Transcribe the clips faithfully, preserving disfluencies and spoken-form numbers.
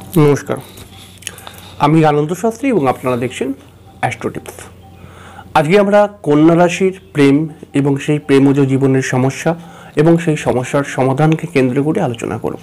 নমস্কার, আমি আনন্দ শাস্ত্রী এবং আপনারা দেখছেন অ্যাস্ট্রো টিপস। আজকে আমরা কন্যা রাশির প্রেম এবং সেই প্রেমজ জীবনের সমস্যা এবং সেই সমস্যার সমাধানকে কেন্দ্র করে আলোচনা করব।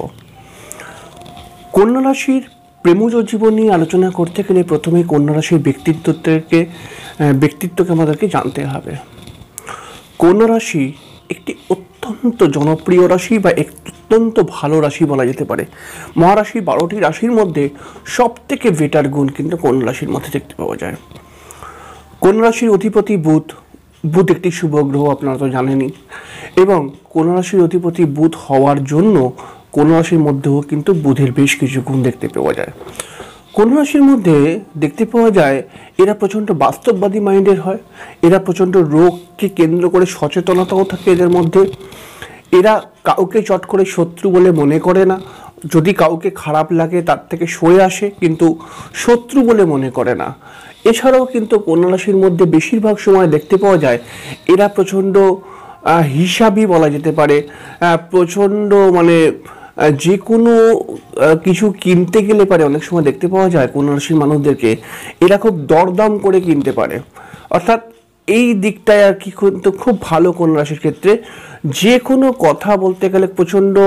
কন্যা রাশির প্রেমজ জীবন নিয়ে আলোচনা করতে গেলে প্রথমেই কন্যা রাশির ব্যক্তিত্বকে ব্যক্তিত্বকে আমাদেরকে জানতে হবে। কন্যা রাশি একটি অত্যন্ত জনপ্রিয় রাশি বা অত্যন্ত ভালো রাশি বলা যেতে পারে। মহারাশি বারোটি রাশির মধ্যে সব থেকে বেটার গুণ কিন্তু কন্যা রাশির মধ্যে দেখতে পাওয়া যায়। কন্যা রাশির অধিপতি বুধ বুধ একটি শুভ গ্রহ, আপনারা তো জানেনই, এবং কন্যা রাশির অধিপতি বুধ হওয়ার জন্য কন্যা রাশির মধ্যেও কিন্তু বুধের বেশ কিছু গুণ দেখতে পাওয়া যায়। কন্যা রাশির মধ্যে দেখতে পাওয়া যায় এরা প্রচণ্ড বাস্তববাদী মাইন্ডের হয়, এরা প্রচণ্ড রোগকে কেন্দ্র করে সচেতনতাও থাকে এদের মধ্যে। এরা কাউকে চট করে শত্রু বলে মনে করে না, যদি কাউকে খারাপ লাগে তার থেকে সরে আসে, কিন্তু শত্রু বলে মনে করে না। এছাড়াও কিন্তু কন্যা রাশির মধ্যে বেশিরভাগ সময় দেখতে পাওয়া যায় এরা প্রচণ্ড হিসাবি বলা যেতে পারে, প্রচণ্ড মানে যে কোনো কিছু কিনতে গেলে পারে অনেক সময় দেখতে পাওয়া যায় কন্যা রাশির মানুষদেরকে এরা খুব দরদাম করে কিনতে পারে। অর্থাৎ এই দিকটায় আর কি কিন্তু খুব ভালো কন্যা রাশির ক্ষেত্রে। যে কোনো কথা বলতে গেলে প্রচণ্ড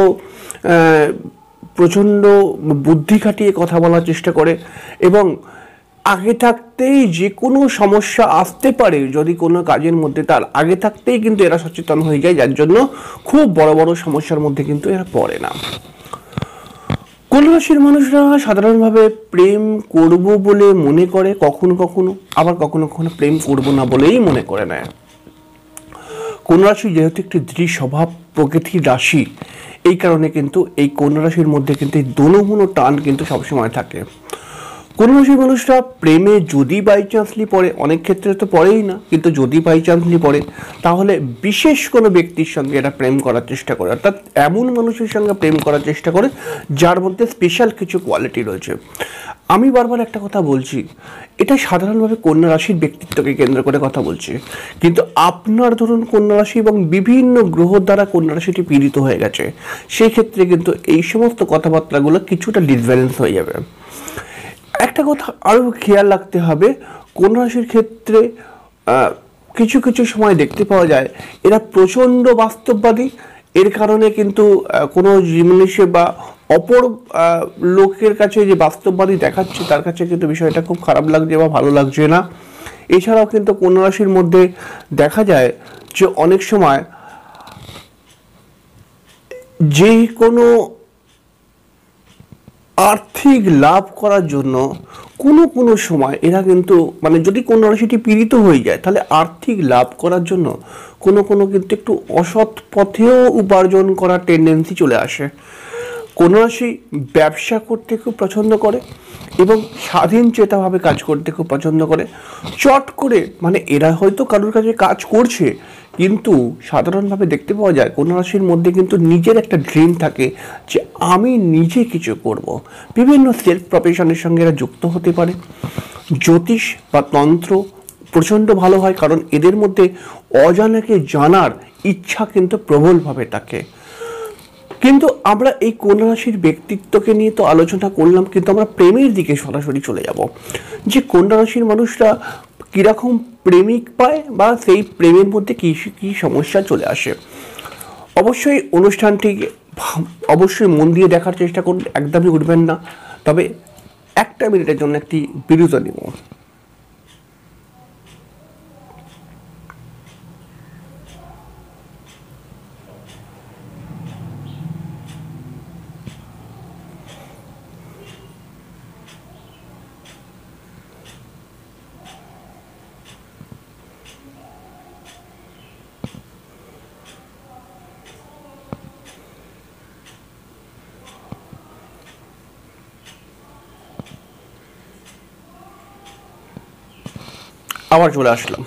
প্রচণ্ড বুদ্ধি খাটিয়ে কথা বলার চেষ্টা করে, এবং আগে থাকতেই যে কোনো সমস্যা আসতে পারে যদি কোনো কাজের মধ্যে, তার আগে থাকতেই কিন্তু এরা সচেতন হয়ে যায়, যার জন্য খুব বড় বড় সমস্যার মধ্যে কিন্তু এরা পড়ে না। কন্যা রাশির মানুষরা সাধারণভাবে প্রেম করব বলে মনে করে কখনো কখনো, আবার কখনো কখনো প্রেম করব না বলেই মনে করে নেয়। কন্যা রাশি যেহেতু একটি দৃঢ় স্বভাব প্রকৃতির রাশি, এই কারণে কিন্তু এই কন্যা রাশির মধ্যে কিন্তু এই দোনো টান কিন্তু সবসময় থাকে। কন্যা রাশির মানুষরা প্রেমে যদি বাই চান্সলি পড়ে, অনেক ক্ষেত্রে তো পড়েই না, কিন্তু যদি বাই চান্সলি পড়ে তাহলে বিশেষ কোনো ব্যক্তির সঙ্গে এরা প্রেম করার চেষ্টা করে, অর্থাৎ এমন মানুষের সঙ্গে প্রেম করার চেষ্টা করে যার মধ্যে স্পেশাল কিছু কোয়ালিটি রয়েছে। আমি বারবার একটা কথা বলছি, এটা সাধারণভাবে কন্যা রাশির ব্যক্তিত্বকে কেন্দ্র করে কথা বলছি, কিন্তু আপনার ধরুন কন্যা রাশি এবং বিভিন্ন গ্রহ দ্বারা কন্যা রাশিটি পীড়িত হয়ে গেছে, সেই ক্ষেত্রে কিন্তু এই সমস্ত কথাবার্তাগুলো কিছুটা ডিসব্যালেন্স হয়ে যাবে। একটা কথা আরও খেয়াল রাখতে হবে, কন্যা রাশির ক্ষেত্রে কিছু কিছু সময় দেখতে পাওয়া যায় এরা প্রচণ্ড বাস্তববাদী। এর কারণে কিন্তু কোনো জিনিসে বা অপর লোকের কাছে যে বাস্তববাদী দেখাচ্ছে তার কাছে কিন্তু বিষয়টা খুব খারাপ লাগছে বা ভালো লাগছে না। এছাড়াও কিন্তু কন্যা রাশির মধ্যে দেখা যায় যে অনেক সময় যে কোনো আর্থিক লাভ করার জন্য কোনো কোনো সময় এরা কিন্তু মানে যদি কন্যা রাশিটি পীড়িত হয়ে যায় তাহলে আর্থিক লাভ করার জন্য কোনো কোনো কিন্তু একটু অসৎ পথেও উপার্জন করার টেন্ডেন্সি চলে আসে। কন্যা রাশি ব্যবসা করতে খুব পছন্দ করে এবং স্বাধীন চেতাভাবে কাজ করতে খুব পছন্দ করে। চট করে মানে এরা হয়তো কারোর কাছে কাজ করছে, কিন্তু সাধারণভাবে দেখতে পাওয়া যায় কন্যা রাশির মধ্যে কিন্তু নিজের একটা ড্রিম থাকে যে আমি নিজে কিছু করব। বিভিন্ন সেলফ প্রফেশনের সঙ্গে এরা যুক্ত হতে পারে। জ্যোতিষ বা তন্ত্র প্রচণ্ড ভালো হয়, কারণ এদের মধ্যে অজানাকে জানার ইচ্ছা কিন্তু প্রবলভাবে থাকে। কিন্তু আমরা এই কন্যা রাশির ব্যক্তিত্বকে নিয়ে তো আলোচনা করলাম, কিন্তু আমরা প্রেমের দিকে সরাসরি চলে যাব যে কন্যা রাশির মানুষরা কীরকম প্রেমিক পায় বা সেই প্রেমের মধ্যে কী কী সমস্যা চলে আসে। অবশ্যই অনুষ্ঠানটি অবশ্যই মন দিয়ে দেখার চেষ্টা করুন, একদমই উঠবেন না। তবে একটা মিনিটের জন্য একটি বিরতি নিব। আবার চলে আসলাম।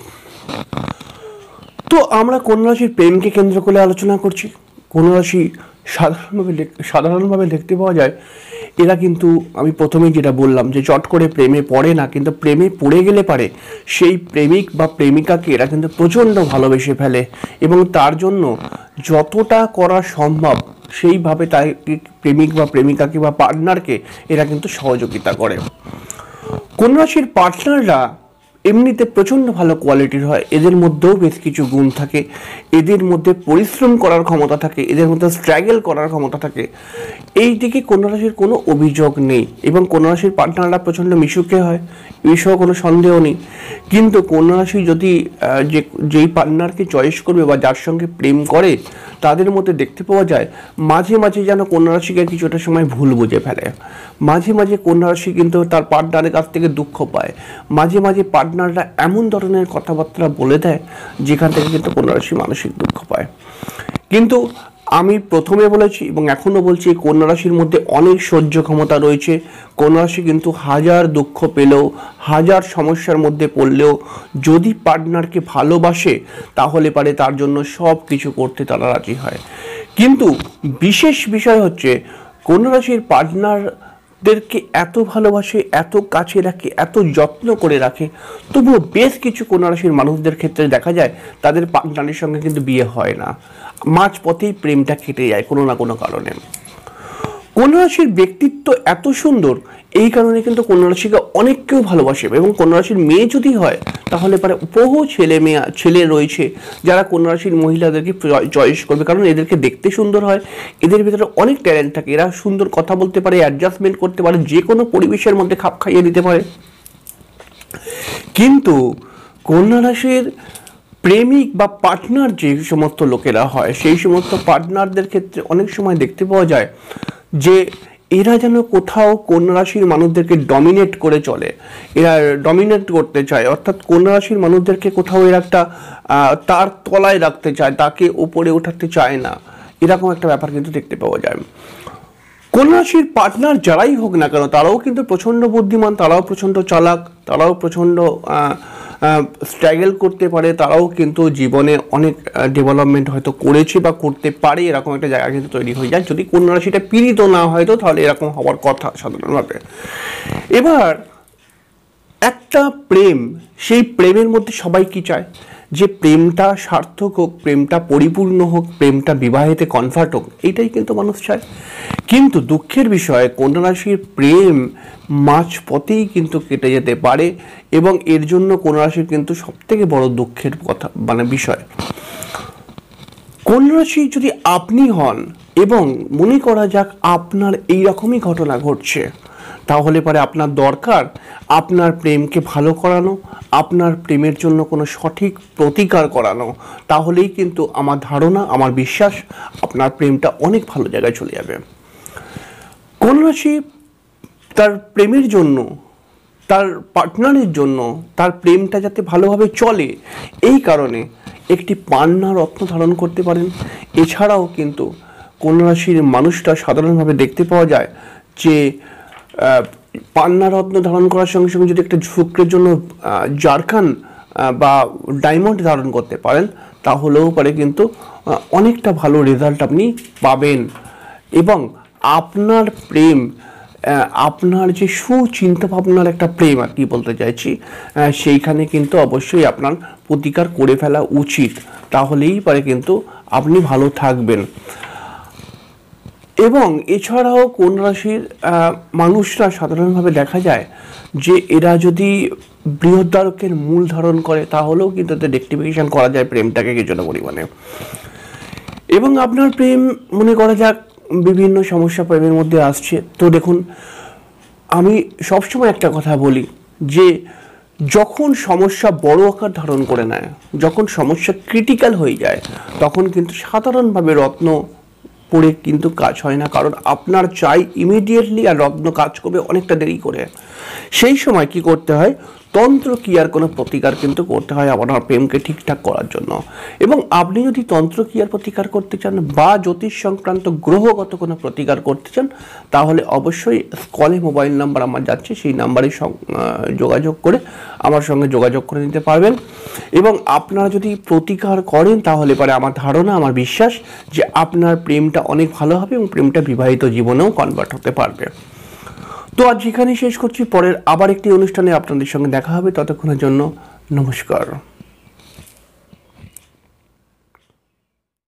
তো আমরা কন্যা রাশির প্রেমকে কেন্দ্র করে আলোচনা করছি। কন্যা রাশি সাধারণভাবে সাধারণভাবে দেখতে পাওয়া যায় এরা কিন্তু, আমি প্রথমেই যেটা বললাম যে চট করে প্রেমে পড়ে না, কিন্তু প্রেমে পড়ে গেলে পারে সেই প্রেমিক বা প্রেমিকাকে এরা কিন্তু প্রচণ্ড ভালোবেসে ফেলে এবং তার জন্য যতটা করা সম্ভব সেইভাবে তাই প্রেমিক বা প্রেমিকাকে বা পার্টনারকে এরা কিন্তু সহযোগিতা করে। কন্যা রাশির পার্টনাররা এমনিতে প্রচণ্ড ভালো কোয়ালিটির হয়, এদের মধ্যেও বেশ কিছু গুণ থাকে, এদের মধ্যে পরিশ্রম করার ক্ষমতা থাকে, এদের মধ্যে স্ট্রাগল করার ক্ষমতা থাকে, এই দিকে কন্যা রাশির কোনো অভিযোগ নেই। এবং কন্যা রাশির পার্টনাররা প্রচণ্ড মিশুকে হয়, এই বিষয়ে কোনো সন্দেহ নেই। কিন্তু কন্যা রাশি যদি যে যেই পার্টনারকে চয়েস করবে বা যার সঙ্গে প্রেম করে তাদের মধ্যে দেখতে পাওয়া যায় মাঝে মাঝে যেন কন্যা রাশিকে কিছুটা সময় ভুল বুঝে ফেলে, মাঝে মাঝে কন্যা রাশি কিন্তু তার পার্টনারের কাছ থেকে দুঃখ পায়, মাঝে মাঝে পার্টনাররা এমন ধরনের কথাবার্তা বলে দেয় যেখান থেকে কিন্তু কন্যা রাশি মানসিক দুঃখ পায়। কিন্তু আমি প্রথমে বলেছি এবং এখনও বলছি, কন্যা রাশির মধ্যে অনেক সহ্য ক্ষমতা রয়েছে। কন্যা রাশি কিন্তু হাজার দুঃখ পেলেও, হাজার সমস্যার মধ্যে পড়লেও যদি পার্টনারকে ভালোবাসে তাহলে পারে তার জন্য সব কিছু করতে তারা রাজি হয়। কিন্তু বিশেষ বিষয় হচ্ছে কন্যা রাশির পার্টনারদেরকে এত ভালোবাসে, এত কাছে রাখে, এত যত্ন করে রাখে, তবুও বেশ কিছু কন্যা রাশির মানুষদের ক্ষেত্রে দেখা যায় তাদের পার্টনারের সঙ্গে কিন্তু বিয়ে হয় না, মাঝপথেই প্রেমটা কেটে যায় কোনো না কোনো কারণে। কন্যা রাশির ব্যক্তিত্ব এত সুন্দর, এই কারণে কিন্তু কন্যা রাশিকে অনেক কেউ ভালোবাসে। এবং কন্যা রাশির মেয়ে যদি হয় তাহলে পরে বহু ছেলে মেয়ে ছেলে রয়েছে যারা কন্যা রাশির মহিলাদেরকে চয়েস করবে, কারণ এদেরকে দেখতে সুন্দর হয়, এদের ভিতরে অনেক ট্যালেন্ট থাকে, এরা সুন্দর কথা বলতে পারে, অ্যাডজাস্টমেন্ট করতে পারে, যে কোনো পরিবেশের মধ্যে খাপ খাইয়ে দিতে পারে। কিন্তু কন্যা রাশির প্রেমিক বা পার্টনার যে সমস্ত লোকেরা হয় সেই সমস্ত পার্টনারদের ক্ষেত্রে অনেক সময় দেখতে পাওয়া যায় যে এরা যেন কোথাও কন্যা রাশির মানুষদেরকে ডমিনেট করে চলে, এরা ডমিনেট করতে চায়, অর্থাৎ কন্যা রাশির মানুষদেরকে কোথাও এরা একটা তার তলায় রাখতে চায়, তাকে উপরে ওঠাতে চায় না, এরকম একটা ব্যাপার কিন্তু দেখতে পাওয়া যায়। কন্যা রাশির পার্টনার যারাই হোক না কেন তারাও কিন্তু প্রচণ্ড বুদ্ধিমান, তারাও প্রচণ্ড চালাক, তারাও প্রচণ্ড স্ট্রাগল করতে পারে, তারাও কিন্তু জীবনে অনেক ডেভেলপমেন্ট হয়তো করেছে বা করতে পারে, এরকম একটা জায়গা কিন্তু তৈরি হয়ে যায়। যদি কন্যা রাশিটা পীড়িত না হয় তো তাহলে এরকম হওয়ার কথা সাধারণভাবে। এবার একটা প্রেম, সেই প্রেমের মধ্যে সবাই কি চায় যে প্রেমটা সার্থক হোক, প্রেমটা পরিপূর্ণ হোক, প্রেমটা বিবাহেতে কনভার্ট হোক, এটাই কিন্তু মানুষ চায়। কিন্তু দুঃখের বিষয় কন্যা রাশির প্রেম মাঝপথেই কিন্তু কেটে যেতে পারে এবং এর জন্য কন্যা রাশির কিন্তু সবথেকে বড় দুঃখের কথা মানে বিষয়। কন্যা রাশি যদি আপনি হন এবং মনে করা যাক আপনার এই রকমই ঘটনা ঘটছে, তাহলে পরে আপনার দরকার আপনার প্রেমকে ভালো করানো, আপনার প্রেমের জন্য কোনো সঠিক প্রতিকার করানো, তাহলেই কিন্তু আমার ধারণা, আমার বিশ্বাস আপনার প্রেমটা অনেক ভালো জায়গায় চলে যাবে। কন্যা রাশি তার প্রেমের জন্য, তার পার্টনারের জন্য, তার প্রেমটা যাতে ভালোভাবে চলে এই কারণে একটি পান্না রত্ন ধারণ করতে পারেন। এছাড়াও কিন্তু কন্যা রাশির মানুষটা সাধারণভাবে দেখতে পাওয়া যায় যে পান্না রত্ন ধারণ করার সঙ্গে সঙ্গে যদি একটা শুক্রের জন্য জারখান বা ডায়মন্ড ধারণ করতে পারেন তাহলেও পারে কিন্তু অনেকটা ভালো রেজাল্ট আপনি পাবেন। এবং আপনার প্রেম, আপনার যে সুচিন্তা ভাবনার একটা প্রেম আর কি বলতে চাইছি, সেইখানে কিন্তু অবশ্যই আপনার প্রতিকার করে ফেলা উচিত, তাহলেই পারে কিন্তু আপনি ভালো থাকবেন। এবং এছাড়াও কন্যা রাশির মানুষরা সাধারণভাবে দেখা যায় যে এরা যদি বৃহদারকের মূল ধারণ করে তাহলেও কিন্তু এতে রেকটিফিকেশন করা যায় প্রেমটাকে কিছুটা পরিমাণে। এবং আপনার প্রেম মনে করা যাক বিভিন্ন সমস্যা প্রেমের মধ্যে আসছে, তো দেখুন আমি সবসময় একটা কথা বলি যে যখন সমস্যা বড় আকার ধারণ করে নেয়, যখন সমস্যা ক্রিটিক্যাল হয়ে যায়, তখন কিন্তু সাধারণভাবে রত্ন পড়ে কিন্তু কাজ হয় না, কারণ আপনার চাই ইমিডিয়েটলি আর রত্ন কাজ করবে অনেকটা দেরি করে। সেই সময় কি করতে হয়, তন্ত্র ক্রিয়ার কোনো প্রতিকার কিন্তু করতে হয় আপনার প্রেমকে ঠিকঠাক করার জন্য। এবং আপনি যদি তন্ত্র ক্রিয়ার প্রতিকার করতে চান বা জ্যোতিষ সংক্রান্ত গ্রহগত কোনো প্রতিকার করতে চান তাহলে অবশ্যই স্কলে মোবাইল নাম্বার আমার যাচ্ছে, সেই নাম্বারে যোগাযোগ করে আমার সঙ্গে যোগাযোগ করে নিতে পারবেন। এবং আপনারা যদি প্রতিকার করেন তাহলে পরে আমার ধারণা, আমার বিশ্বাস যে আপনার প্রেমটা অনেক ভালো হবে এবং প্রেমটা বিবাহিত জীবনেও কনভার্ট হতে পারবে। তো আজ এখানেই শেষ করছি, পরের আবার একটি অনুষ্ঠানে আপনাদের সঙ্গে দেখা হবে, ততক্ষণের জন্য নমস্কার।